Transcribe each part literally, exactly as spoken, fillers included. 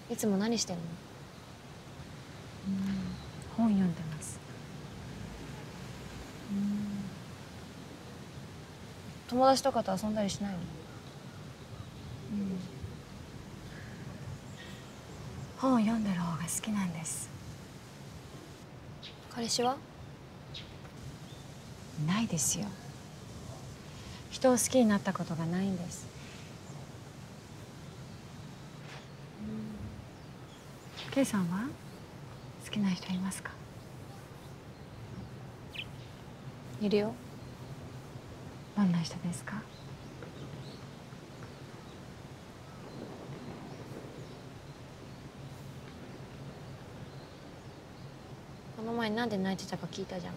いつも何してんの？ うん、本読んでます。 うん、友達とかと遊んだりしないの？ うん、本を読んでる方が好きなんです。 彼氏は？ ないですよ。人を好きになったことがないんです。ケイさんは好きな人いますか？ いるよ。 どんな人ですか？ この前なんで泣いてたか聞いたじゃん。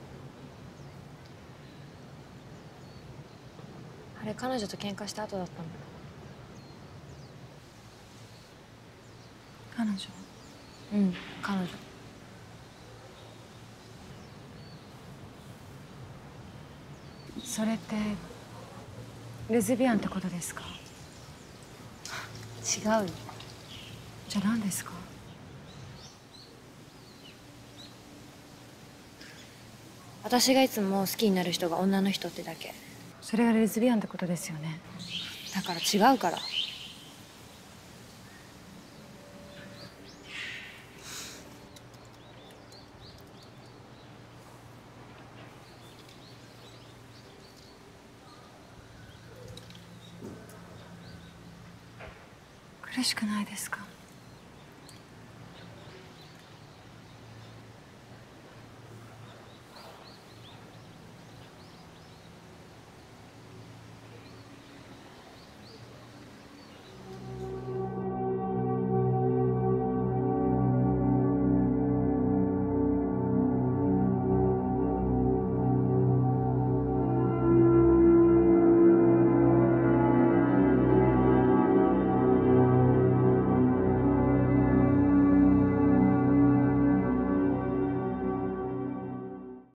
あれ彼女と喧嘩した後だったの。 彼女？ うん、彼女。 それってレズビアンってことですか？ 違うよ。 じゃあ何ですか？ 私がいつも好きになる人が女の人ってだけ。 それがレズビアンってことですよね。 だから違うから。 苦しくないですか？